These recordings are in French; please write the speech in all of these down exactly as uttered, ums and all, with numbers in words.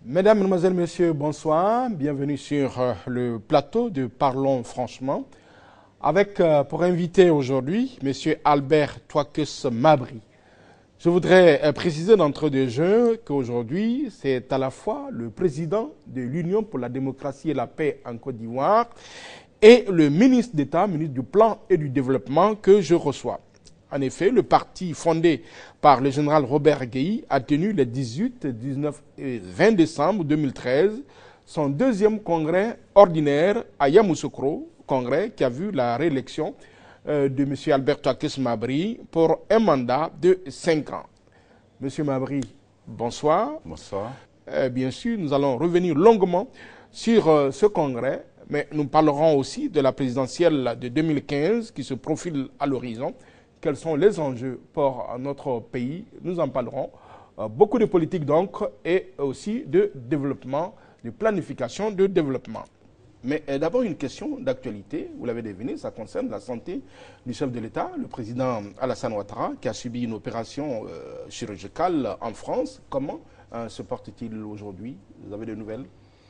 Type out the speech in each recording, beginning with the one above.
Mesdames, Mesdemoiselles, Messieurs, bonsoir. Bienvenue sur euh, le plateau de Parlons franchement. Avec euh, pour invité aujourd'hui, Monsieur Albert Touakes Mabry. Je voudrais euh, préciser d'entre deux jeux qu'aujourd'hui, c'est à la fois le président de l'Union pour la démocratie et la paix en Côte d'Ivoire et le ministre d'État, ministre du Plan et du Développement que je reçois. En effet, le parti fondé par le général Robert Guéhi a tenu les dix-huit, dix-neuf et vingt décembre deux mille treize son deuxième congrès ordinaire à Yamoussoukro, congrès qui a vu la réélection euh, de M. Albert Touakes Mabry pour un mandat de cinq ans. M. Mabry, bonsoir. Bonsoir. Euh, bien sûr, nous allons revenir longuement sur euh, ce congrès, mais nous parlerons aussi de la présidentielle de deux mille quinze qui se profile à l'horizon. Quels sont les enjeux pour notre pays? Nous en parlerons. Euh, beaucoup de politique donc et aussi de développement, de planification de développement. Mais euh, d'abord une question d'actualité, vous l'avez deviné, ça concerne la santé du chef de l'État, le président Alassane Ouattara, qui a subi une opération euh, chirurgicale en France. Comment euh, se porte-t-il aujourd'hui? Vous avez des nouvelles?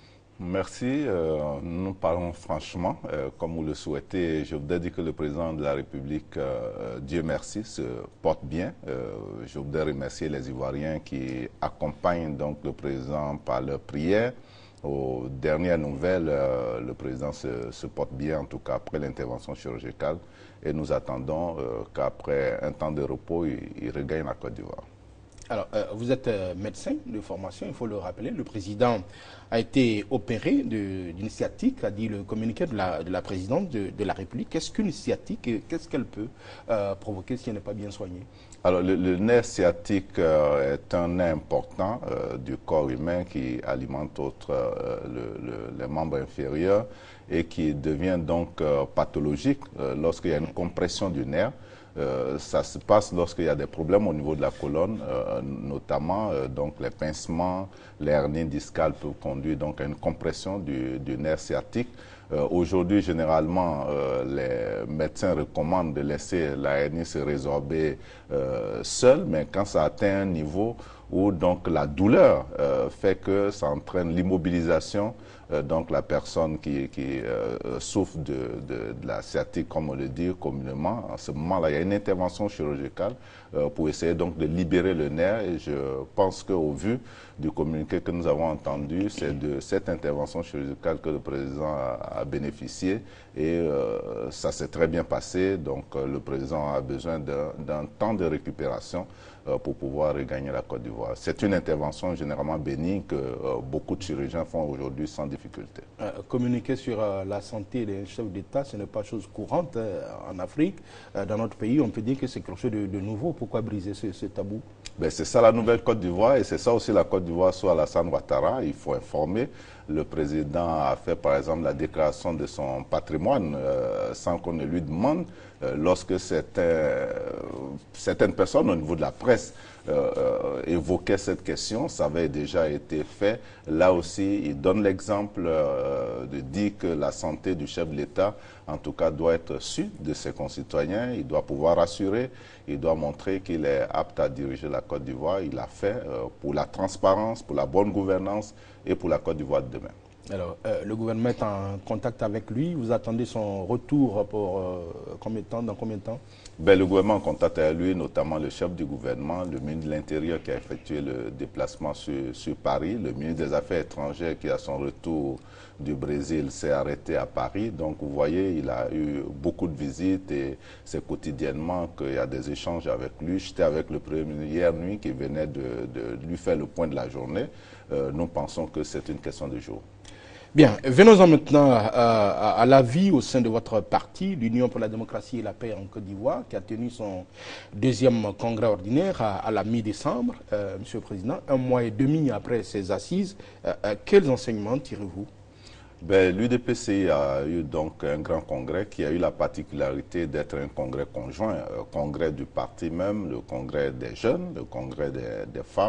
Merci. Euh, nous parlons franchement. Euh, comme vous le souhaitez, je voudrais dire que le président de la République, euh, Dieu merci, se porte bien. Euh, je voudrais remercier les Ivoiriens qui accompagnent donc le président par leurs prières. Aux dernières nouvelles, euh, le président se, se porte bien, en tout cas après l'intervention chirurgicale. Et nous attendons euh, qu'après un temps de repos, il, il regagne la Côte d'Ivoire. Alors, euh, vous êtes euh, médecin de formation, il faut le rappeler. Le président a été opéré d'une sciatique, a dit le communiqué de la, de la présidente de, de la République. Qu'est-ce qu'une sciatique et qu'est-ce qu'elle peut euh, provoquer si elle n'est pas bien soignée? Alors, le, le nerf sciatique euh, est un nerf important euh, du corps humain qui alimente autre, euh, le, le, les membres inférieurs et qui devient donc euh, pathologique euh, lorsqu'il y a une compression du nerf. Euh, ça se passe lorsqu'il y a des problèmes au niveau de la colonne, euh, notamment euh, donc les pincements, les hernies discales peuvent conduire donc à une compression du, du nerf sciatique. Euh, Aujourd'hui, généralement, euh, les médecins recommandent de laisser la hernie se résorber euh, seule, mais quand ça atteint un niveau où donc la douleur euh, fait que ça entraîne l'immobilisation, euh, donc la personne qui, qui euh, souffre de, de, de la sciatique, comme on le dit communément, en ce moment-là, il y a une intervention chirurgicale euh, pour essayer donc de libérer le nerf. Et je pense qu'au vu du communiqué que nous avons entendu, c'est de cette intervention chirurgicale que le président a, a bénéficié et euh, ça s'est très bien passé. Donc euh, le président a besoin d'un temps de récupération euh, pour pouvoir regagner la Côte d'Ivoire. C'est une intervention généralement bénigne que euh, beaucoup de chirurgiens font aujourd'hui sans difficulté. Euh, communiquer sur euh, la santé des chefs d'État, ce n'est pas chose courante euh, en Afrique. Euh, dans notre pays, on peut dire que c'est quelque chose de, de nouveau. Pourquoi briser ce, ce tabou? Ben, c'est ça la nouvelle Côte d'Ivoire et c'est ça aussi la Côte d'Ivoire sous Alassane Ouattara. Il faut informer. Le président a fait par exemple la déclaration de son patrimoine euh, sans qu'on ne lui demande. Euh, lorsque certains, certaines personnes au niveau de la presse euh, euh, évoquaient cette question, ça avait déjà été fait. Là aussi, il donne l'exemple euh, de dire que la santé du chef de l'État, en tout cas, doit être su de ses concitoyens. Il doit pouvoir assurer, il doit montrer qu'il est apte à diriger la Côte d'Ivoire. Il l'a fait euh, pour la transparence, pour la bonne gouvernance et pour la Côte d'Ivoire de demain. Alors, euh, le gouvernement est en contact avec lui. Vous attendez son retour pour euh, combien de temps, dans combien de temps? Ben, le gouvernement est en contact avec lui, notamment le chef du gouvernement, le ministre de l'Intérieur qui a effectué le déplacement sur, sur Paris, le ministre des Affaires étrangères qui, à son retour du Brésil, s'est arrêté à Paris. Donc, vous voyez, il a eu beaucoup de visites et c'est quotidiennement qu'il y a des échanges avec lui. J'étais avec le Premier ministre hier nuit qui venait de, de lui faire le point de la journée. Euh, nous pensons que c'est une question de jour. Bien, venons-en maintenant à, à, à la vie au sein de votre parti, l'Union pour la démocratie et la paix en Côte d'Ivoire, qui a tenu son deuxième congrès ordinaire à, à la mi-décembre. Euh, Monsieur le Président, un mois et demi après ces assises, euh, euh, quels enseignements tirez-vous? Ben, l'U D P C I a eu donc un grand congrès qui a eu la particularité d'être un congrès conjoint, un congrès du parti même, le congrès des jeunes, le congrès des, des femmes.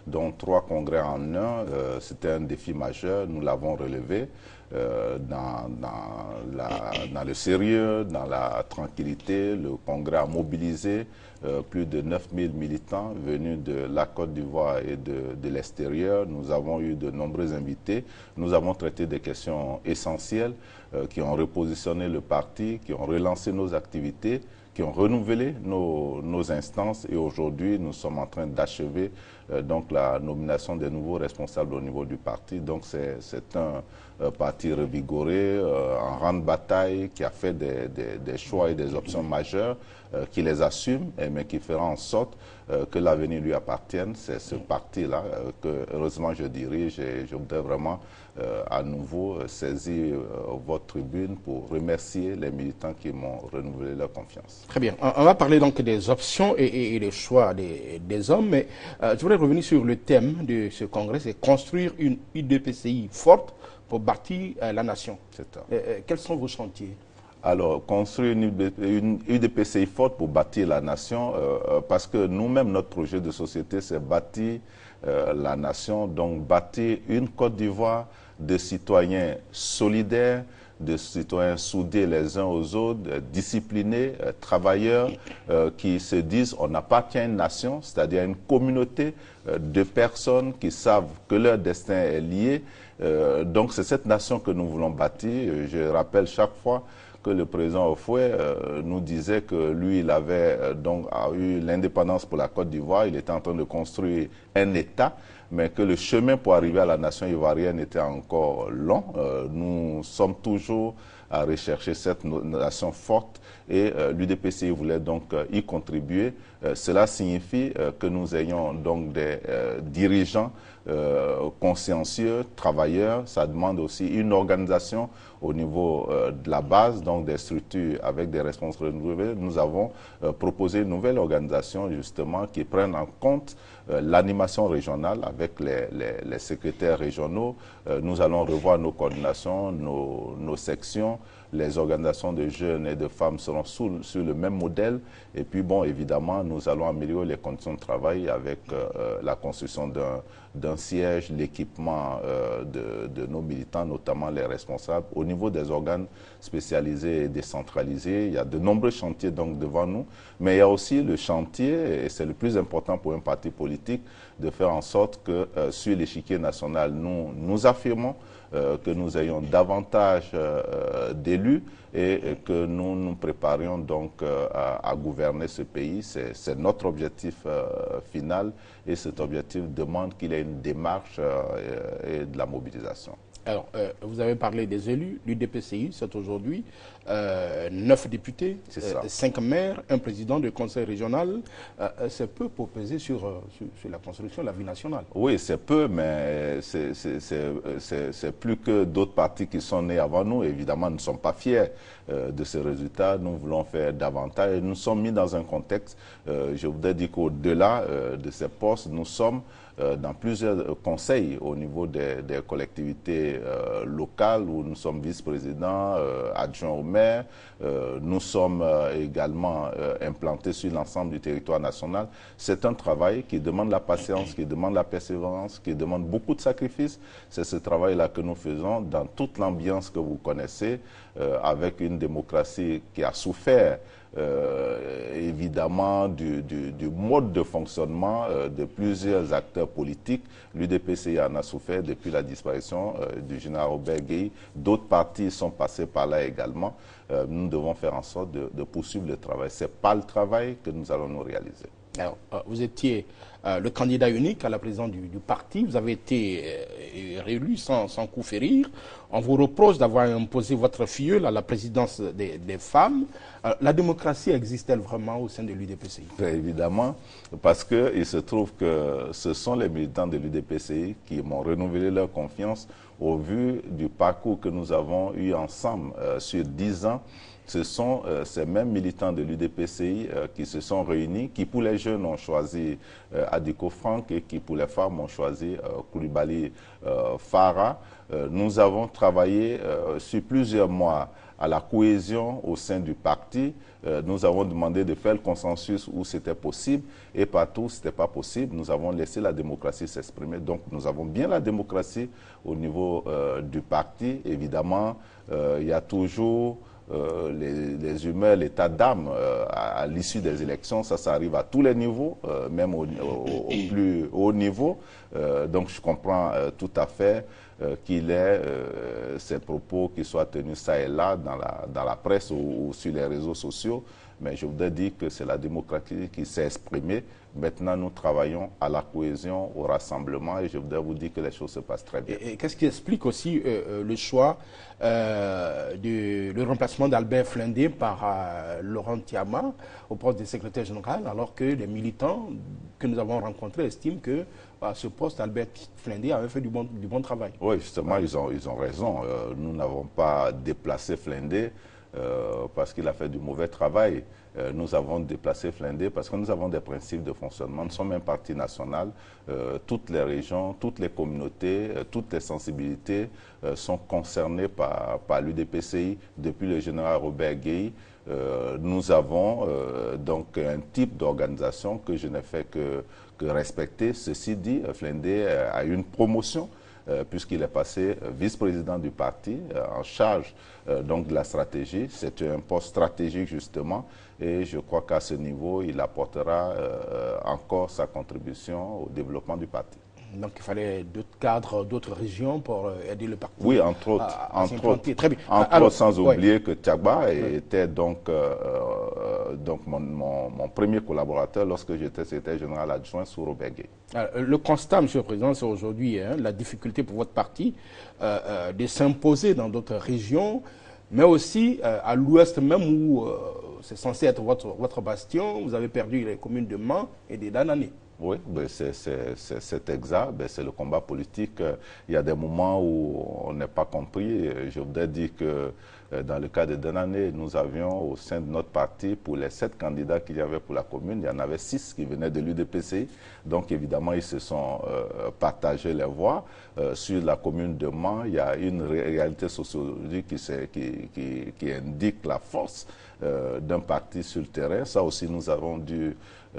dont trois congrès en un. Euh, C'était un défi majeur, nous l'avons relevé. Euh, dans, dans, la, dans le sérieux, dans la tranquillité. Le Congrès a mobilisé euh, plus de neuf mille militants venus de la Côte d'Ivoire et de, de l'extérieur. Nous avons eu de nombreux invités. Nous avons traité des questions essentielles euh, qui ont repositionné le parti, qui ont relancé nos activités, qui ont renouvelé nos, nos instances, et aujourd'hui nous sommes en train d'achever euh, donc la nomination des nouveaux responsables au niveau du parti. Donc c'est un euh, parti revigoré, euh, en grande bataille, qui a fait des, des, des choix et des options majeures, euh, qui les assume, et, mais qui fera en sorte euh, que l'avenir lui appartienne. C'est ce parti-là euh, que heureusement je dirige, et je voudrais vraiment euh, à nouveau euh, saisir euh, votre tribune pour remercier les militants qui m'ont renouvelé leur confiance. Très bien. On va parler donc des options et, et, et des choix des, des hommes, mais euh, je voudrais revenir sur le thème de ce congrès, c'est construire une U D P C I forte pour bâtir euh, la nation. C'est ça. Euh, quels sont vos chantiers? Alors, construire une U D P C I forte pour bâtir la nation, euh, parce que nous-mêmes, notre projet de société, c'est bâtir euh, la nation, donc bâtir une Côte d'Ivoire de citoyens solidaires, de citoyens soudés les uns aux autres, euh, disciplinés, euh, travailleurs, euh, qui se disent on appartient à une nation, c'est-à-dire à une communauté euh, de personnes qui savent que leur destin est lié. Euh, donc c'est cette nation que nous voulons bâtir. Je rappelle chaque fois que le président Houphouët euh, nous disait que lui, il avait euh, donc a eu l'indépendance pour la Côte d'Ivoire, il était en train de construire un État, mais que le chemin pour arriver à la nation ivoirienne était encore long. Euh, nous sommes toujours à rechercher cette nation forte, et euh, l'U D P C I voulait donc euh, y contribuer. Euh, cela signifie euh, que nous ayons donc des euh, dirigeants euh, consciencieux, travailleurs. Ça demande aussi une organisation au niveau euh, de la base, donc des structures avec des responsables renouvelés. Nous avons euh, proposé une nouvelle organisation justement qui prenne en compte euh, l'animation régionale avec les, les, les secrétaires régionaux. Euh, nous allons revoir nos coordinations, nos, nos sections. Les organisations de jeunes et de femmes seront sous, sur le même modèle. Et puis, bon, évidemment, nous allons améliorer les conditions de travail avec euh, la construction d'un d'un siège, l'équipement euh, de, de nos militants, notamment les responsables. Au niveau des organes spécialisés et décentralisés, il y a de nombreux chantiers donc devant nous, mais il y a aussi le chantier, et c'est le plus important pour un parti politique, de faire en sorte que euh, sur l'échiquier national, nous nous affirmons, euh, que nous ayons davantage euh, d'élus, et, et que nous nous préparions donc euh, à, à gouverner ce pays. C'est notre objectif euh, final, et cet objectif demande qu'il y ait une démarche euh, et de la mobilisation. Alors, euh, vous avez parlé des élus. L'U D P C I, c'est aujourd'hui euh, neuf députés, euh, cinq maires, un président de conseil régional. Euh, c'est peu pour peser sur, euh, sur, sur la construction de la vie nationale. Oui, c'est peu, mais c'est plus que d'autres partis qui sont nés avant nous. Évidemment, nous ne sommes pas fiers euh, de ces résultats. Nous voulons faire davantage. Et nous sommes mis dans un contexte, euh, je voudrais dire qu'au-delà euh, de ces postes, nous sommes euh, dans plusieurs conseils au niveau des, des collectivités euh, locales, où nous sommes vice-présidents, euh, adjoints au maire. Euh, nous sommes euh, également euh, implantés sur l'ensemble du territoire national. C'est un travail qui demande la patience, qui demande la persévérance, qui demande beaucoup de sacrifices. C'est ce travail-là que nous faisons dans toute l'ambiance que vous connaissez, euh, avec une démocratie qui a souffert Euh, évidemment du, du, du mode de fonctionnement euh, de plusieurs acteurs politiques. L'U D P C I en a souffert depuis la disparition euh, du général Robert Gueye. D'autres partis sont passés par là également. Euh, nous devons faire en sorte de, de poursuivre le travail. Ce n'est pas le travail que nous allons nous réaliser. Alors, euh, vous étiez euh, le candidat unique à la présidence du, du parti. Vous avez été euh, réélu sans, sans coup férir. On vous reproche d'avoir imposé votre filleul à la présidence des, des femmes. Euh, la démocratie existe-t-elle vraiment au sein de l'U D P C I? Très évidemment, parce qu'il se trouve que ce sont les militants de l'U D P C I qui m'ont renouvelé leur confiance au vu du parcours que nous avons eu ensemble euh, sur dix ans. Ce sont euh, ces mêmes militants de l'U D P C I euh, qui se sont réunis, qui pour les jeunes ont choisi euh, Adiko Frank, et qui pour les femmes ont choisi euh, Koulibaly euh, Farah. Euh, nous avons travaillé euh, sur plusieurs mois à la cohésion au sein du parti. Euh, nous avons demandé de faire le consensus où c'était possible et partout où ce n'était pas possible. Nous avons laissé la démocratie s'exprimer. Donc nous avons bien la démocratie au niveau euh, du parti. Évidemment, euh, il y a toujours euh, les, les humeurs, l'état d'âme euh, à, à l'issue des élections. Ça, ça arrive à tous les niveaux, euh, même au, au, au plus haut niveau. Euh, donc je comprends euh, tout à fait euh, qu'il ait euh, ces propos qui soient tenus ça et là dans la, dans la presse ou, ou sur les réseaux sociaux. Mais je voudrais dire que c'est la démocratie qui s'est exprimée. Maintenant, nous travaillons à la cohésion, au rassemblement, et je voudrais vous dire que les choses se passent très bien. Et, et qu'est-ce qui explique aussi euh, le choix euh, du le remplacement d'Albert Flindé par euh, Laurent Tiama au poste de secrétaire général, alors que les militants que nous avons rencontrés estiment que à ce poste, Albert Flindé avait fait du bon, du bon travail. Oui, justement, ouais. ils, ont, ils ont raison. Euh, nous n'avons pas déplacé Flindé euh, parce qu'il a fait du mauvais travail. Euh, nous avons déplacé Flindé parce que nous avons des principes de fonctionnement. Nous sommes un parti national. Euh, toutes les régions, toutes les communautés, euh, toutes les sensibilités euh, sont concernées par, par l'U D P C I depuis le général Robert Gueye. Euh, nous avons euh, donc un type d'organisation que je n'ai fait que, que respecter. Ceci dit, Flindé a eu une promotion euh, puisqu'il est passé vice-président du parti euh, en charge euh, donc de la stratégie. C'est un poste stratégique justement et je crois qu'à ce niveau, il apportera euh, encore sa contribution au développement du parti. Donc il fallait d'autres cadres, d'autres régions pour aider le parti. Oui, entre autres. À, à entre autres, Très bien. Entre Alors, autres, sans ouais. oublier que Tiagba ouais. était donc, euh, euh, donc mon, mon, mon premier collaborateur lorsque j'étais secrétaire général adjoint sous Robert Gueye. Le constat, Monsieur le Président, c'est aujourd'hui hein, la difficulté pour votre parti euh, euh, de s'imposer dans d'autres régions, mais aussi euh, à l'ouest même où euh, c'est censé être votre, votre bastion. Vous avez perdu les communes de Mans et de Danané. Oui, ben c'est exact, ben c'est le combat politique. Il y a des moments où on n'est pas compris. Je voudrais dire que dans le cas de Danané, nous avions au sein de notre parti, pour les sept candidats qu'il y avait pour la commune, il y en avait six qui venaient de l'U D P C I. Donc évidemment, ils se sont euh, partagés les voix. Euh, sur la commune de Mans, il y a une réalité sociologique qui, qui, qui, qui indique la force euh, d'un parti sur le terrain. Ça aussi, nous avons dû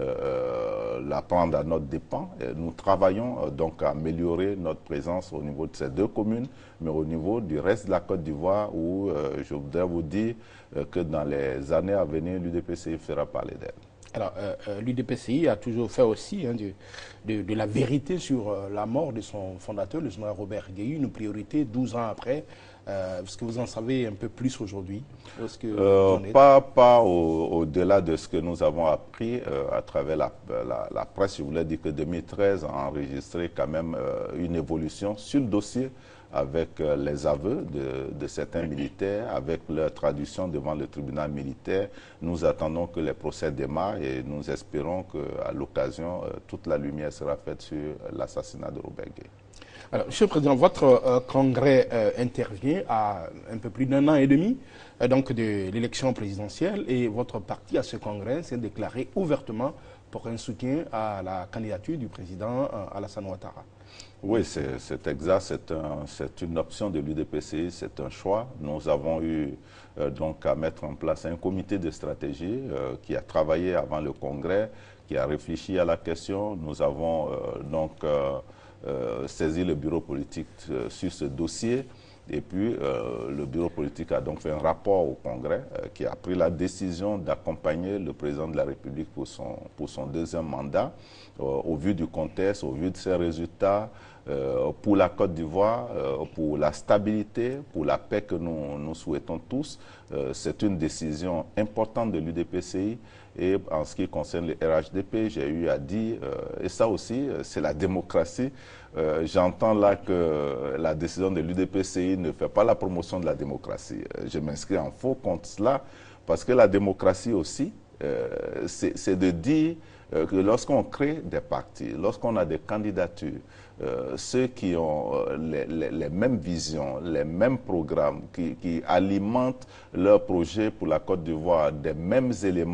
Euh, la prendre à notre dépens. Et nous travaillons euh, donc à améliorer notre présence au niveau de ces deux communes, mais au niveau du reste de la Côte d'Ivoire où euh, je voudrais vous dire euh, que dans les années à venir, l'U D P C I fera parler d'elle. Alors, euh, l'U D P C I a toujours fait aussi hein, de, de, de la vérité sur euh, la mort de son fondateur, le général Robert Gueye, une priorité douze ans après. Euh, est-ce que vous en savez un peu plus aujourd'hui? euh, Pas, pas au-delà au de ce que nous avons appris euh, à travers la, la, la presse. Je voulais dire que deux mille treize a enregistré quand même euh, une évolution sur le dossier avec euh, les aveux de, de certains militaires, avec leur traduction devant le tribunal militaire. Nous attendons que les procès démarrent et nous espérons qu'à l'occasion, euh, toute la lumière sera faite sur l'assassinat de Robert Gueye. Alors, Monsieur le Président, votre euh, congrès euh, intervient à un peu plus d'un an et demi euh, donc de l'élection présidentielle et votre parti à ce congrès s'est déclaré ouvertement pour un soutien à la candidature du président euh, Alassane Ouattara. Oui, c'est exact, c'est un, une option de l'U D P C I, c'est un choix. Nous avons eu euh, donc à mettre en place un comité de stratégie euh, qui a travaillé avant le congrès, qui a réfléchi à la question. Nous avons euh, donc euh, euh, saisi le bureau politique euh, sur ce dossier. Et puis, euh, le bureau politique a donc fait un rapport au Congrès euh, qui a pris la décision d'accompagner le président de la République pour son, pour son deuxième mandat. Euh, au vu du contexte, au vu de ses résultats, euh, pour la Côte d'Ivoire, euh, pour la stabilité, pour la paix que nous, nous souhaitons tous. Euh, c'est une décision importante de l'U D P C I. Et en ce qui concerne le R H D P, j'ai eu à dire, euh, et ça aussi, c'est la démocratie. Euh, J'entends là que la décision de l'U D P C I ne fait pas la promotion de la démocratie. Euh, je m'inscris en faux contre cela, parce que la démocratie aussi, euh, c'est de dire euh, que lorsqu'on crée des partis, lorsqu'on a des candidatures, euh, ceux qui ont euh, les, les, les mêmes visions, les mêmes programmes, qui, qui alimentent leurs projets pour la Côte d'Ivoire des mêmes éléments,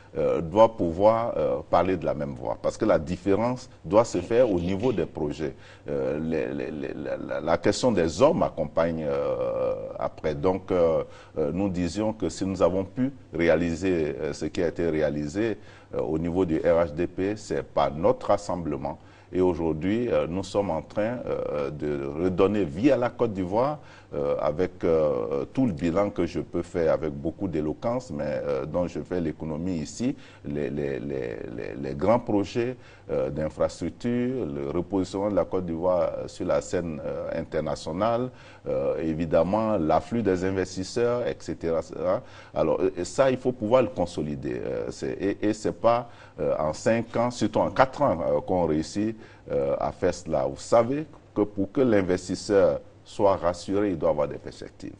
euh, doit pouvoir euh, parler de la même voix. Parce que la différence doit se faire au niveau des projets. Euh, les, les, les, la, la question des hommes accompagne euh, après. Donc, euh, euh, nous disions que si nous avons pu réaliser euh, ce qui a été réalisé euh, au niveau du R H D P, c'est par notre rassemblement. Et aujourd'hui, euh, nous sommes en train euh, de redonner vie à la Côte d'Ivoire euh, avec euh, tout le bilan que je peux faire avec beaucoup d'éloquence, mais euh, dont je fais l'économie ici, les, les, les, les, les grands projets euh, d'infrastructure, le repositionnement de la Côte d'Ivoire sur la scène euh, internationale, euh, évidemment l'afflux des investisseurs, et cetera, et cetera. Alors ça, il faut pouvoir le consolider. Euh, et et ce n'est pas euh, en cinq ans, surtout en quatre ans euh, qu'on réussit euh, à faire cela. Vous savez que pour que l'investisseur soit rassuré, il doit avoir des perspectives.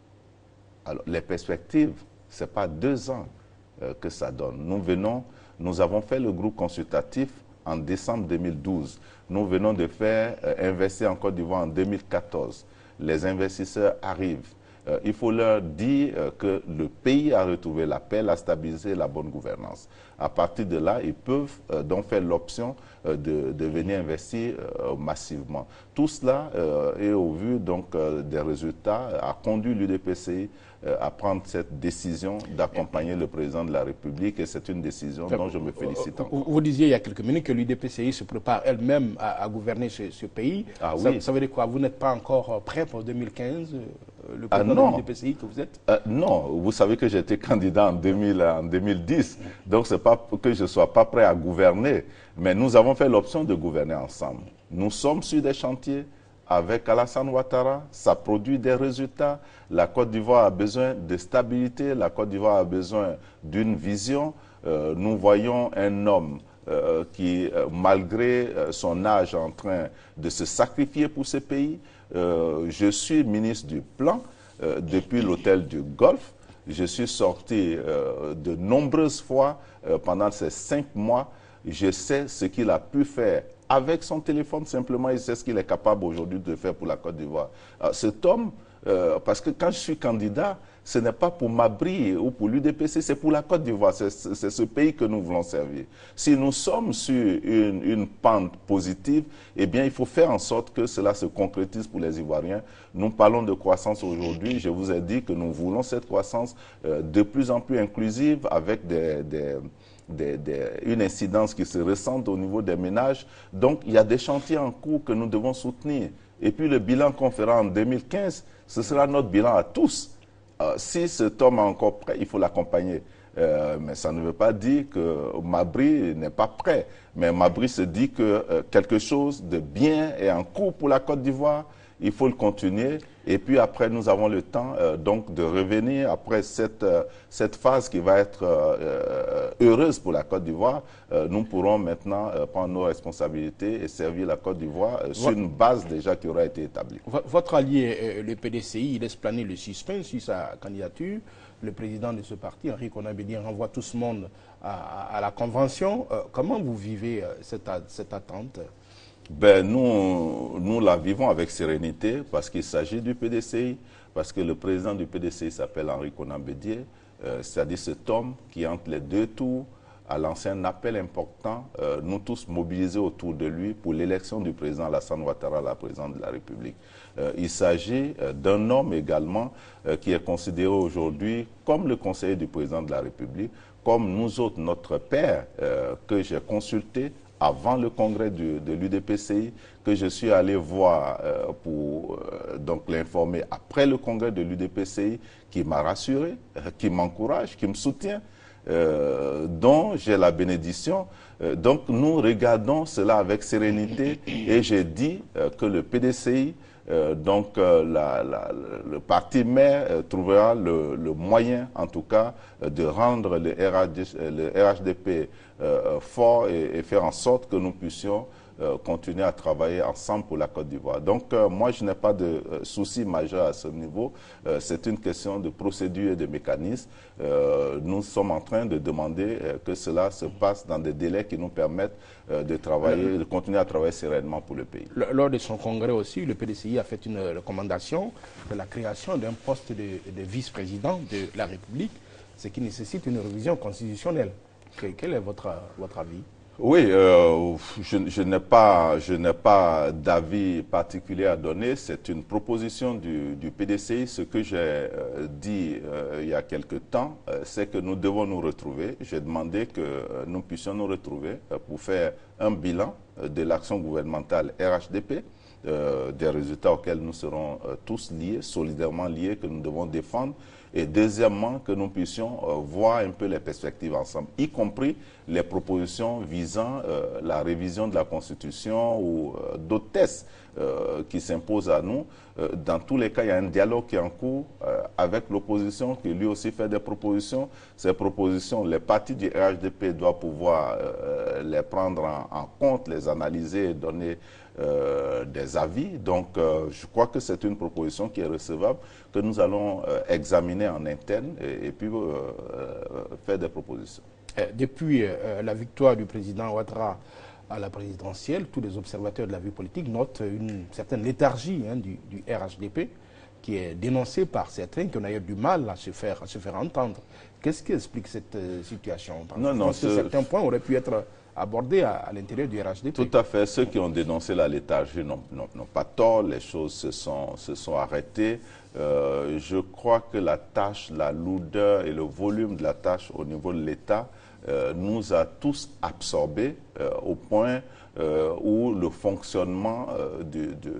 Alors les perspectives, ce n'est pas deux ans euh, que ça donne. Nous venons, nous avons fait le groupe consultatif en décembre deux mille douze. Nous venons de faire euh, investir en Côte d'Ivoire en deux mille quatorze. Les investisseurs arrivent. Euh, il faut leur dire euh, que le pays a retrouvé la paix, la stabilité, la bonne gouvernance. À partir de là, ils peuvent euh, donc faire l'option euh, de, de venir investir euh, massivement. Tout cela, euh, et au vu donc, euh, des résultats, a conduit l'U D P C I euh, à prendre cette décision d'accompagner le président de la République, et c'est une décision dont je me félicite encore. Vous disiez il y a quelques minutes que l'U D P C I se prépare elle-même à, à gouverner ce, ce pays. Ah, ça, oui. ça veut dire quoi? Vous n'êtes pas encore prêt pour deux mille quinze, le Ah, président non. de l'U D P C I que vous êtes? euh, Non, vous savez que j'étais candidat en, deux mille, en deux mille dix, donc ce n'est pas que je ne sois pas prêt à gouverner, mais nous avons fait l'option de gouverner ensemble. Nous sommes sur des chantiers avec Alassane Ouattara, ça produit des résultats. La Côte d'Ivoire a besoin de stabilité, la Côte d'Ivoire a besoin d'une vision. Euh, nous voyons un homme euh, qui, euh, malgré euh, son âge, est en train de se sacrifier pour ce pays. Euh, je suis ministre du Plan euh, depuis l'hôtel du Golfe. Je suis sorti euh, de nombreuses fois euh, pendant ces cinq mois. Je sais ce qu'il a pu faire avec son téléphone, simplement, il sait ce qu'il est capable aujourd'hui de faire pour la Côte d'Ivoire. Cet homme, euh, parce que quand je suis candidat, ce n'est pas pour Mabri ou pour l'U D P C, c'est pour la Côte d'Ivoire, c'est ce pays que nous voulons servir. Si nous sommes sur une, une pente positive, eh bien, il faut faire en sorte que cela se concrétise pour les Ivoiriens. Nous parlons de croissance aujourd'hui, je vous ai dit que nous voulons cette croissance euh, de plus en plus inclusive avec des... des Des, des, une incidence qui se ressent au niveau des ménages. Donc, il y a des chantiers en cours que nous devons soutenir. Et puis, le bilan qu'on fera en deux mille quinze, ce sera notre bilan à tous. Euh, si cet homme est encore prêt, il faut l'accompagner. Euh, mais ça ne veut pas dire que Mabri n'est pas prêt. Mais Mabri se dit que euh, quelque chose de bien est en cours pour la Côte d'Ivoire. Il faut le continuer. Et puis après, nous avons le temps euh, donc de revenir après cette, euh, cette phase qui va être euh, heureuse pour la Côte d'Ivoire. Euh, nous pourrons maintenant euh, prendre nos responsabilités et servir la Côte d'Ivoire euh, sur une base déjà qui aura été établie. Votre allié, euh, le P D C I, il laisse planer le suspense sur sa candidature. Le président de ce parti, Henri Konan Bédié, renvoie tout ce monde à, à, à la Convention. Euh, comment vous vivez euh, cette, cette attente ? Ben, nous, nous la vivons avec sérénité parce qu'il s'agit du P D C I, parce que le président du P D C I s'appelle Henri Konan Bédié, euh, c'est-à-dire cet homme qui, entre les deux tours, a lancé un appel important, euh, nous tous mobilisés autour de lui pour l'élection du président Alassane Ouattara, la présidente de la République. Euh, il s'agit euh, d'un homme également euh, qui est considéré aujourd'hui comme le conseiller du président de la République, comme nous autres, notre père euh, que j'ai consulté avant le congrès du, de l'U D P C I, que je suis allé voir euh, pour euh, donc l'informer après le congrès de l'U D P C I, qui m'a rassuré, euh, qui m'encourage, qui me soutient, euh, dont j'ai la bénédiction. Euh, donc nous regardons cela avec sérénité et j'ai dit euh, que le P D C I, euh, donc euh, la, la, le parti maire euh, trouvera le, le moyen, en tout cas, euh, de rendre le R H D, le R H D P euh, fort et, et faire en sorte que nous puissions euh, continuer à travailler ensemble pour la Côte d'Ivoire. Donc euh, moi, je n'ai pas de euh, souci majeur à ce niveau. Euh, C'est une question de procédure et de mécanisme. Euh, nous sommes en train de demander euh, que cela se passe dans des délais qui nous permettent euh, de travailler, de continuer à travailler sereinement pour le pays. Lors de son congrès aussi, le P D C I a fait une recommandation de la création d'un poste de, de vice-président de la République, ce qui nécessite une révision constitutionnelle. Quel est votre, votre avis? Oui, euh, je, je n'ai pas, je n'ai pas d'avis particulier à donner. C'est une proposition du, du P D C I. Ce que j'ai euh, dit euh, il y a quelque temps, euh, c'est que nous devons nous retrouver. J'ai demandé que euh, nous puissions nous retrouver euh, pour faire un bilan euh, de l'action gouvernementale R H D P, euh, des résultats auxquels nous serons euh, tous liés, solidairement liés, que nous devons défendre. Et deuxièmement, que nous puissions euh, voir un peu les perspectives ensemble, y compris les propositions visant euh, la révision de la Constitution ou euh, d'autres tests euh, qui s'imposent à nous. Euh, dans tous les cas, il y a un dialogue qui est en cours euh, avec l'opposition, qui lui aussi fait des propositions. Ces propositions, les partis du R H D P doivent pouvoir euh, les prendre en, en compte, les analyser et donner Euh, des avis. Donc, euh, je crois que c'est une proposition qui est recevable, que nous allons euh, examiner en interne et, et puis euh, euh, faire des propositions. Depuis euh, la victoire du président Ouattara à la présidentielle, tous les observateurs de la vie politique notent une certaine léthargie hein, du, du R H D P qui est dénoncée par certains qui ont d'ailleurs du mal à se faire, à se faire entendre. Qu'est-ce qui explique cette euh, situation? Non, non, parce que certains points auraient pu être abordés à, à l'intérieur du R H D P. Tout à fait. Ceux qui ont dénoncé la léthargie n'ont pas tort. Les choses se sont, se sont arrêtées. Euh, je crois que la tâche, la lourdeur et le volume de la tâche au niveau de l'État euh, nous a tous absorbés euh, au point euh, où le fonctionnement euh, de, de,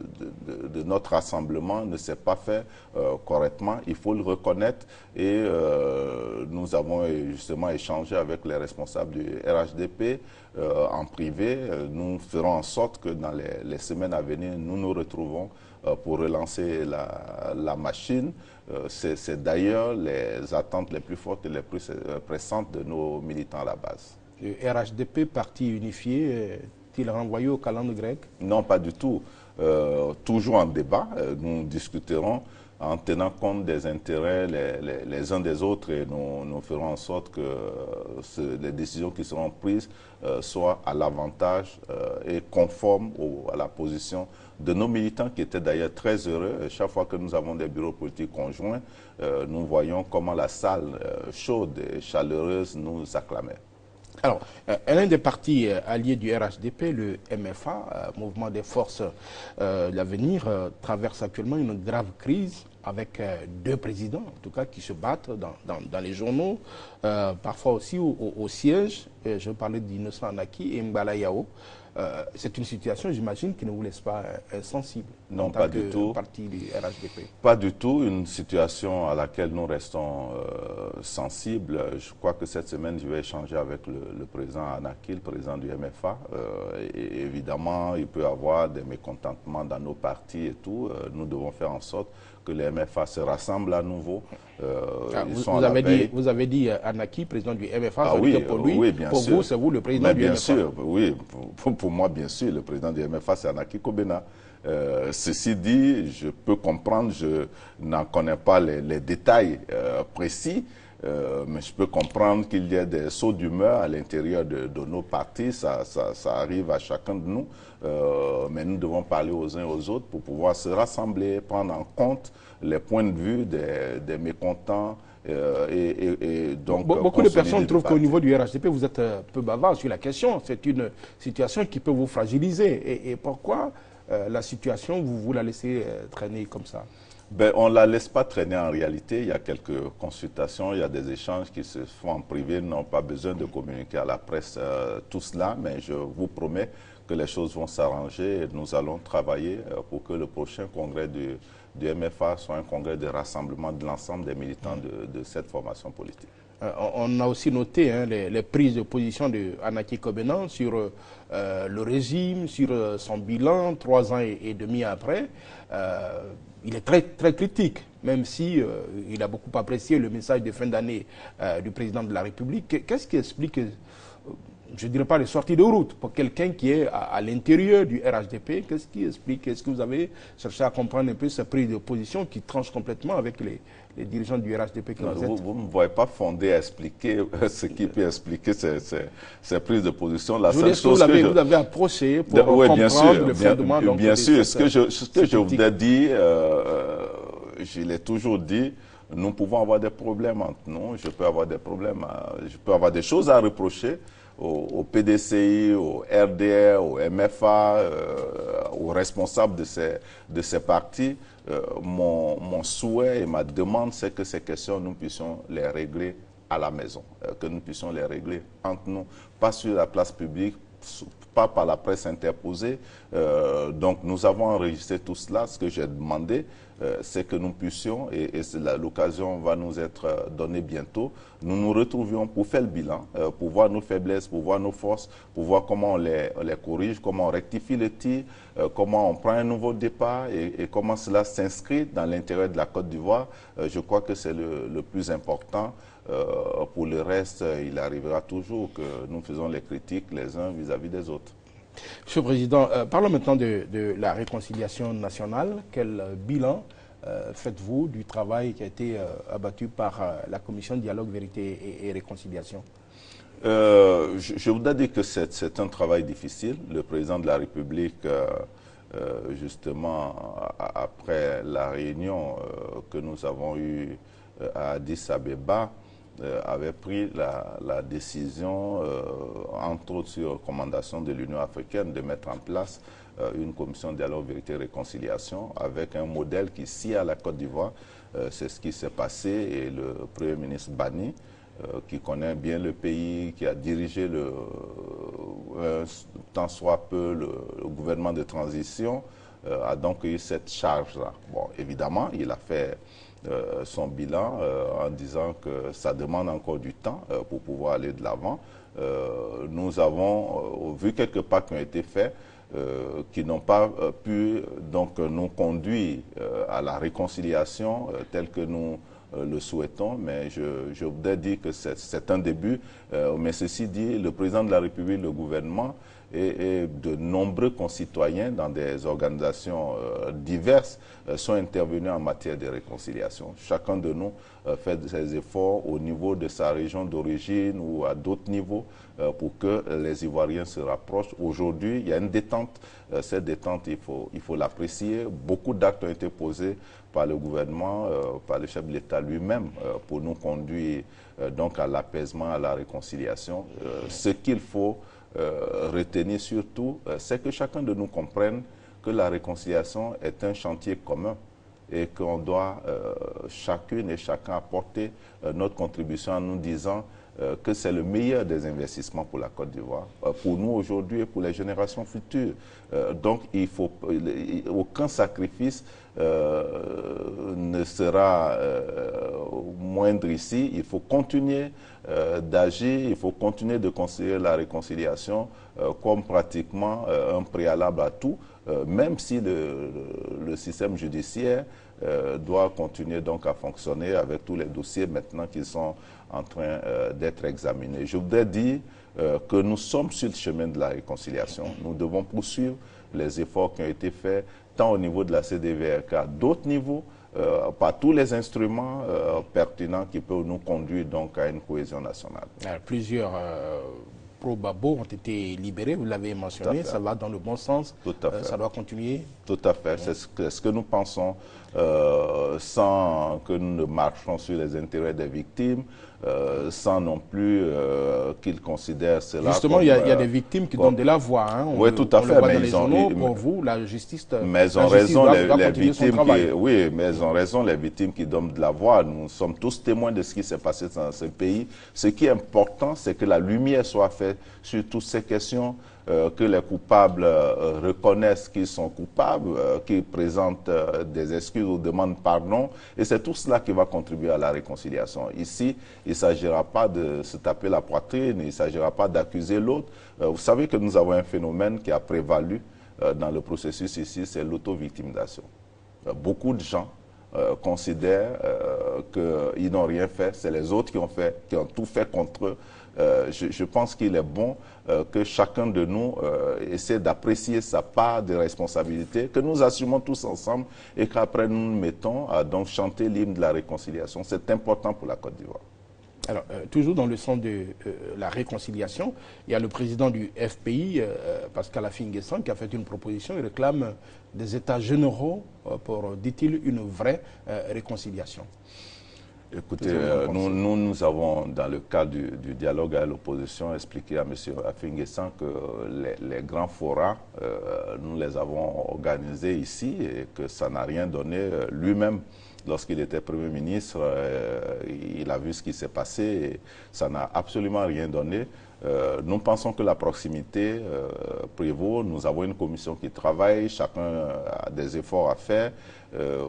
de, de, de notre rassemblement ne s'est pas fait euh, correctement. Il faut le reconnaître et euh, nous avons justement échangé avec les responsables du R H D P euh, en privé. Nous ferons en sorte que dans les, les semaines à venir, nous nous retrouvons euh, pour relancer la, la machine. Euh, C'est d'ailleurs les attentes les plus fortes et les plus pressantes de nos militants à la base. Le R H D P, parti unifié, est-il renvoyé au calendrier grec? Non, pas du tout. Euh, toujours en débat, euh, nous discuterons en tenant compte des intérêts les, les, les uns des autres et nous, nous ferons en sorte que euh, ce, les décisions qui seront prises euh, soient à l'avantage euh, et conformes au, à la position de nos militants qui étaient d'ailleurs très heureux. Chaque fois que nous avons des bureaux politiques conjoints, euh, nous voyons comment la salle euh, chaude et chaleureuse nous acclamait. Alors, euh, l'un des partis euh, alliés du R H D P, le M F A, euh, Mouvement des Forces euh, de l'Avenir, euh, traverse actuellement une grave crise avec euh, deux présidents, en tout cas, qui se battent dans, dans, dans les journaux, euh, parfois aussi au, au, au siège. Euh, je parlais d'Innocent Anaki et Mbala Yao. Euh, c'est une situation, j'imagine, qui ne vous laisse pas euh, insensible. Non, en pas tant du que tout. Parti du R H D P. Pas du tout. Une situation à laquelle nous restons euh, sensibles. Je crois que cette semaine, je vais échanger avec le, le président Anaki, le président du M F A. Euh, et évidemment, il peut y avoir des mécontentements dans nos partis et tout. Euh, nous devons faire en sorte que les M F A se rassemblent à nouveau. Euh, ah, ils vous, sont vous, à avez la dit, vous avez dit Anaki, président du M F A, ah, ça veut oui, dire pour lui, oui, bien pour sûr. vous, c'est vous le président Mais du bien M F A. Sûr, oui, pour, pour moi, bien sûr, le président du M F A, c'est Anaki Kobena. Euh, ceci dit, je peux comprendre, je n'en connais pas les, les détails euh, précis, euh, mais je peux comprendre qu'il y ait des sauts d'humeur à l'intérieur de, de nos partis, ça, ça, ça arrive à chacun de nous, euh, mais nous devons parler aux uns aux autres pour pouvoir se rassembler, prendre en compte les points de vue des, des mécontents. Euh, et, et, et donc, Be beaucoup de personnes trouvent qu'au niveau du R H D P, vous êtes un peu bavard sur la question. C'est une situation qui peut vous fragiliser. Et, et pourquoi euh, la situation, vous, vous la laissez euh, traîner comme ça? Ben, on ne la laisse pas traîner en réalité. Il y a quelques consultations, il y a des échanges qui se font en privé. Nous n'avons pas besoin de communiquer à la presse euh, tout cela, mais je vous promets que les choses vont s'arranger et nous allons travailler euh, pour que le prochain congrès du, du M F A soit un congrès de rassemblement de l'ensemble des militants de, de cette formation politique. Euh, on a aussi noté hein, les, les prises de position de Anaki Kobena sur euh, le régime, sur euh, son bilan, trois ans et, et demi après. Euh, il est très, très critique, même si euh, il a beaucoup apprécié le message de fin d'année euh, du président de la République. Qu'est-ce qui explique, euh, je ne dirais pas les sorties de route, pour quelqu'un qui est à, à l'intérieur du R H D P? Qu'est-ce qui explique? Est-ce que vous avez cherché à comprendre un peu cette prise de position qui tranche complètement avec les, les dirigeants du R H D P que non, vous êtes? Vous ne me voyez pas fondé à expliquer ce qui peut expliquer ces, ces, ces prises de position. La je seule chose vous, avez, que je... vous avez approché pour de, oui, comprendre bien sûr, le bien, fondement. bien, Donc, bien sûr, cette, ce que je, ce que je vous ai critique. dit, euh, je l'ai toujours dit, nous pouvons avoir des problèmes entre nous. Je peux avoir des problèmes, à, je peux avoir des choses à reprocher au, au P D C I, au R D R, au M F A, euh, aux responsables de ces, de ces partis. Euh, mon, mon souhait et ma demande, c'est que ces questions, nous puissions les régler à la maison, euh, que nous puissions les régler entre nous, pas sur la place publique, pas par la presse interposée. Euh, donc nous avons enregistré tout cela. Ce que j'ai demandé, euh, c'est que nous puissions, et, et l'occasion va nous être donnée bientôt, nous nous retrouvions pour faire le bilan, euh, pour voir nos faiblesses, pour voir nos forces, pour voir comment on les, on les corrige, comment on rectifie le tir, euh, comment on prend un nouveau départ et, et comment cela s'inscrit dans l'intérêt de la Côte d'Ivoire. Euh, je crois que c'est le, le plus important. Euh, pour le reste, il arrivera toujours que nous faisons les critiques les uns vis-à-vis des autres. Monsieur le Président, euh, parlons maintenant de, de la réconciliation nationale. Quel euh, bilan euh, faites-vous du travail qui a été euh, abattu par euh, la Commission de dialogue, vérité et, et réconciliation? euh, je, je voudrais dire que c'est un travail difficile. Le Président de la République, euh, euh, justement, a, après la réunion euh, que nous avons eue à Addis Abeba, Euh, avait pris la, la décision, euh, entre autres sur recommandation de l'Union africaine, de mettre en place euh, une commission de dialogue, vérité et réconciliation avec un modèle qui scie à la Côte d'Ivoire. Euh, C'est ce qui s'est passé et le Premier ministre Bani, euh, qui connaît bien le pays, qui a dirigé le, euh, tant soit peu le, le gouvernement de transition, euh, a donc eu cette charge-là. Bon, évidemment, il a fait Euh, son bilan euh, en disant que ça demande encore du temps euh, pour pouvoir aller de l'avant. Euh, nous avons euh, vu quelques pas qui ont été faits euh, qui n'ont pas euh, pu donc nous conduire euh, à la réconciliation euh, telle que nous euh, le souhaitons, mais je, je voudrais dire que c'est un début. Euh, mais ceci dit, le président de la République, le gouvernement et, et de nombreux concitoyens dans des organisations euh, diverses euh, sont intervenus en matière de réconciliation. Chacun de nous euh, fait ses efforts au niveau de sa région d'origine ou à d'autres niveaux euh, pour que les Ivoiriens se rapprochent. Aujourd'hui, il y a une détente. Euh, cette détente, il faut il faut l'apprécier. Beaucoup d'actes ont été posés par le gouvernement, euh, par le chef de l'État lui-même euh, pour nous conduire euh, donc à l'apaisement, à la réconciliation. Euh, ce qu'il faut Euh, retenir surtout, euh, c'est que chacun de nous comprenne que la réconciliation est un chantier commun et qu'on doit euh, chacune et chacun apporter euh, notre contribution en nous disant euh, que c'est le meilleur des investissements pour la Côte d'Ivoire, euh, pour nous aujourd'hui et pour les générations futures. Euh, donc il faut il, aucun sacrifice euh, ne sera euh, moindre ici. Il faut continuer euh, d'agir, il faut continuer de considérer la réconciliation euh, comme pratiquement euh, un préalable à tout, euh, même si le, le, le système judiciaire euh, doit continuer donc à fonctionner avec tous les dossiers maintenant qui sont en train euh, d'être examinés. Je voudrais dire euh, que nous sommes sur le chemin de la réconciliation. Nous devons poursuivre les efforts qui ont été faits tant au niveau de la C D V R qu'à d'autres niveaux, euh, par tous les instruments euh, pertinents qui peuvent nous conduire donc à une cohésion nationale. Alors, plusieurs euh, pro-Babo ont été libérés, vous l'avez mentionné, ça va dans le bon sens. Tout à fait. Euh, ça doit continuer. Tout à fait, c'est ce que, ce que nous pensons, euh, sans que nous ne marchions sur les intérêts des victimes, euh, sans non plus euh, qu'ils considèrent cela. Justement, il y, y a des victimes qui comme, donnent de la voix. Hein. On oui, le, tout à on fait. Le voit mais dans ils les ont, journaux, ils, pour vous, la justice. Mais ils ont raison, doit, les, doit les victimes qui, oui, mais ils ont raison, les victimes qui donnent de la voix. Nous sommes tous témoins de ce qui s'est passé dans ce pays. Ce qui est important, c'est que la lumière soit faite sur toutes ces questions. Euh, que les coupables euh, reconnaissent qu'ils sont coupables, euh, qu'ils présentent euh, des excuses ou demandent pardon. Et c'est tout cela qui va contribuer à la réconciliation. Ici, il ne s'agira pas de se taper la poitrine, il ne s'agira pas d'accuser l'autre. Euh, vous savez que nous avons un phénomène qui a prévalu euh, dans le processus ici, c'est l'auto-victimisation. Euh, beaucoup de gens euh, considèrent euh, qu'ils n'ont rien fait, c'est les autres qui ont fait, qui ont tout fait contre eux. Euh, je, je pense qu'il est bon euh, que chacun de nous euh, essaie d'apprécier sa part de responsabilité, que nous assumons tous ensemble et qu'après nous nous mettons à donc chanter l'hymne de la réconciliation. C'est important pour la Côte d'Ivoire. Alors, euh, toujours dans le sens de euh, la réconciliation, il y a le président du F P I, euh, Pascal Affi-N'Guessan, qui a fait une proposition. Il réclame des états généraux euh, pour, dit-il, une vraie euh, réconciliation. Écoutez, euh, nous, nous, nous avons, dans le cadre du, du dialogue à l'opposition, expliqué à M. Afinguessan que les, les grands forats, euh, nous les avons organisés ici et que ça n'a rien donné. Lui-même, lorsqu'il était Premier ministre, euh, il a vu ce qui s'est passé et ça n'a absolument rien donné. Euh, nous pensons que la proximité euh, prévaut. Nous avons une commission qui travaille, chacun a des efforts à faire. Euh,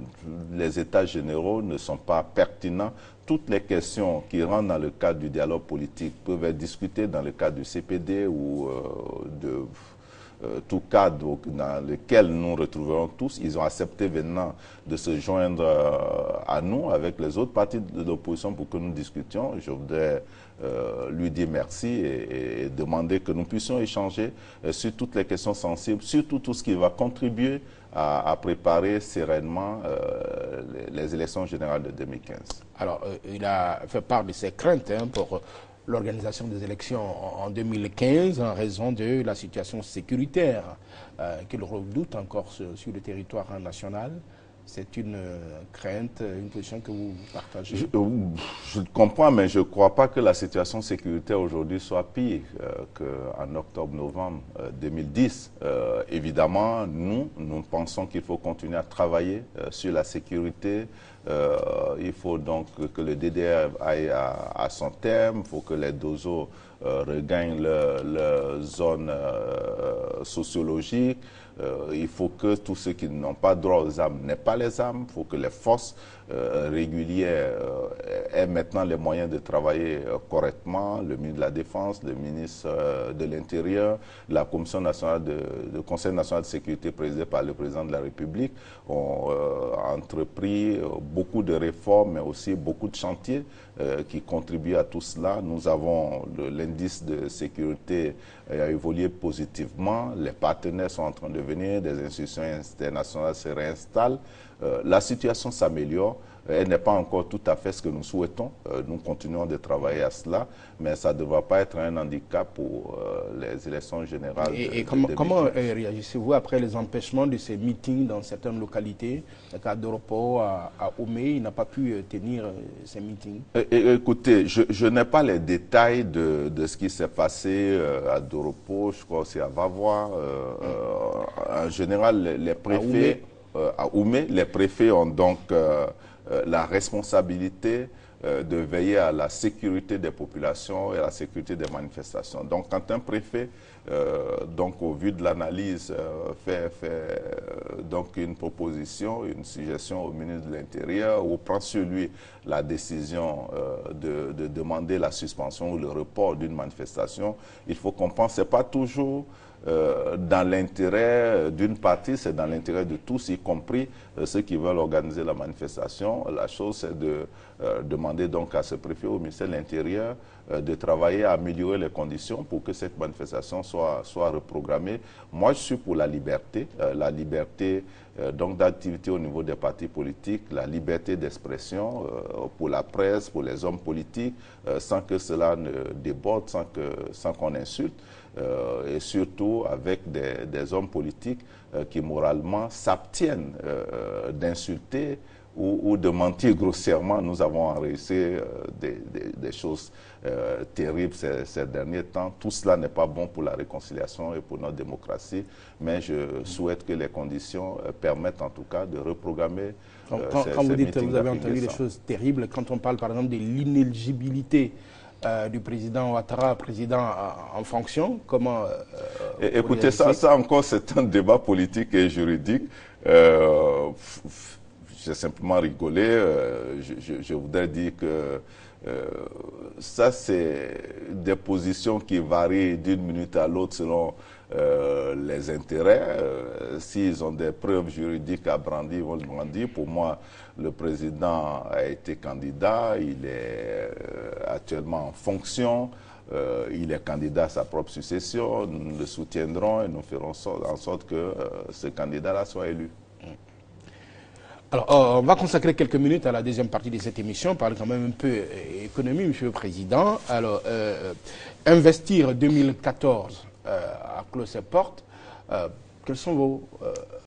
les états généraux ne sont pas pertinents. Toutes les questions qui rentrent dans le cadre du dialogue politique peuvent être discutées dans le cadre du C P D ou euh, de euh, tout cadre dans lequel nous retrouverons tous. Ils ont accepté maintenant de se joindre euh, à nous avec les autres partis de l'opposition pour que nous discutions. Je voudrais Euh, lui dire merci et, et demander que nous puissions échanger euh, sur toutes les questions sensibles, surtout tout ce qui va contribuer à, à préparer sereinement euh, les, les élections générales de deux mille quinze. Alors, euh, il a fait part de ses craintes hein, pour l'organisation des élections en, en deux mille quinze en raison de la situation sécuritaire euh, qu'il redoute encore sur, sur le territoire national. C'est une euh, crainte, une position que vous partagez? Je, euh, je comprends, mais je ne crois pas que la situation sécuritaire aujourd'hui soit pire euh, qu'en octobre-novembre euh, deux mille dix. Euh, évidemment, nous, nous pensons qu'il faut continuer à travailler euh, sur la sécurité. Euh, il faut donc que le D D R aille à, à son terme, il faut que les DOSO euh, regagnent leur, leur zone euh, sociologique. Euh, il faut que tous ceux qui n'ont pas droit aux armes n'aient pas les armes. Il faut que les forces euh, régulières euh, aient maintenant les moyens de travailler euh, correctement. Le ministre de la Défense, le ministre euh, de l'Intérieur, la Commission nationale de, le Conseil national de sécurité présidé par le président de la République ont euh, entrepris euh, beaucoup de réformes, mais aussi beaucoup de chantiers euh, qui contribuent à tout cela. Nous avons l'indice de sécurité a évolué positivement. Les partenaires sont en train de venir, des institutions internationales se réinstallent. Euh, la situation s'améliore. Elle n'est pas encore tout à fait ce que nous souhaitons. Euh, nous continuons de travailler à cela, mais ça ne devra pas être un handicap pour euh, les élections générales. Et, de, et de comment, comment deux mille quinze. euh, réagissez-vous après les empêchements de ces meetings dans certaines localités? Le cas d'Oropo à, à Omé, il n'a pas pu euh, tenir euh, ces meetings. Et, et, écoutez, je, je n'ai pas les détails de, de ce qui s'est passé euh, à Doropo, je crois aussi à Vavois. Euh, euh, en général, les, les préfets euh, à Oumé, les préfets ont donc euh, euh, la responsabilité euh, de veiller à la sécurité des populations et à la sécurité des manifestations. Donc, quand un préfet, euh, donc au vu de l'analyse, euh, fait, fait euh, donc une proposition, une suggestion au ministre de l'Intérieur ou prend sur lui la décision euh, de, de demander la suspension ou le report d'une manifestation, il faut comprendre que ce n'est pas toujours Euh, dans l'intérêt d'une partie, c'est dans l'intérêt de tous, y compris euh, ceux qui veulent organiser la manifestation. La chose, c'est de euh, demander donc à ce préfet au ministère de l'Intérieur euh, de travailler à améliorer les conditions pour que cette manifestation soit, soit reprogrammée. Moi, je suis pour la liberté, euh, la liberté euh, donc d'activité au niveau des partis politiques, la liberté d'expression euh, pour la presse, pour les hommes politiques, euh, sans que cela ne déborde, sans que, sans qu'on insulte. Euh, et surtout avec des, des hommes politiques euh, qui moralement s'abstiennent euh, d'insulter ou, ou de mentir grossièrement. Nous avons enregistré euh, des, des, des choses euh, terribles ces, ces derniers temps. Tout cela n'est pas bon pour la réconciliation et pour notre démocratie, mais je souhaite que les conditions euh, permettent en tout cas de reprogrammer Quand, euh, quand, ces, quand vous ces dites, vous avez entendu des choses terribles, quand on parle par exemple de l'inéligibilité Euh, du président Ouattara, président en, en fonction, comment... Euh, et, écoutez, ça, ça encore, c'est un débat politique et juridique. Euh, J'ai simplement rigolé. Euh, je, je, je voudrais dire que euh, ça, c'est des positions qui varient d'une minute à l'autre selon euh, les intérêts. Euh, S'ils ont des preuves juridiques à brandir, ils vont le brandir. Pour moi, le président a été candidat, il est euh, actuellement en fonction, euh, il est candidat à sa propre succession, nous le soutiendrons et nous ferons en sorte que euh, ce candidat-là soit élu. Alors, euh, on va consacrer quelques minutes à la deuxième partie de cette émission, on parle quand même un peu euh, économie, Monsieur le Président. Alors, euh, Investir deux mille quatorze euh, a clos ses portes. Euh, quelles sont vos euh,